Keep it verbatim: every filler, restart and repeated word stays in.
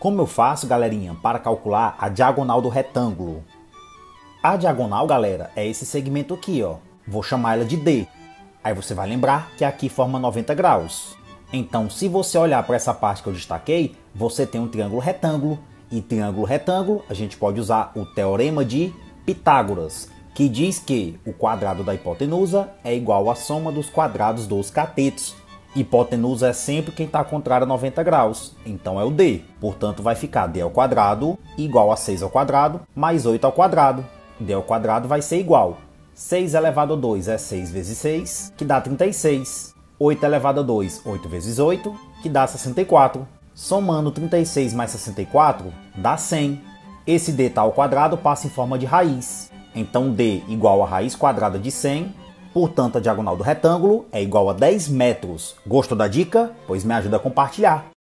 Como eu faço, galerinha, para calcular a diagonal do retângulo? A diagonal, galera, é esse segmento aqui, ó. Vou chamar ela de D. Aí você vai lembrar que aqui forma noventa graus. Então, se você olhar para essa parte que eu destaquei, você tem um triângulo retângulo. E triângulo retângulo, a gente pode usar o teorema de Pitágoras, que diz que o quadrado da hipotenusa é igual à soma dos quadrados dos catetos. Hipotenusa é sempre quem está contrário a noventa graus, então é o D. Portanto, vai ficar D ao quadrado igual a seis ao quadrado mais oito ao quadrado. D ao quadrado vai ser igual. seis elevado a dois é seis vezes seis, que dá trinta e seis. oito elevado a dois, oito vezes oito, que dá sessenta e quatro. Somando trinta e seis mais sessenta e quatro, dá cem. Esse D tá ao quadrado passa em forma de raiz. Então D igual a raiz quadrada de cem. Portanto, a diagonal do retângulo é igual a dez metros. Gostou da dica? Pois me ajuda a compartilhar.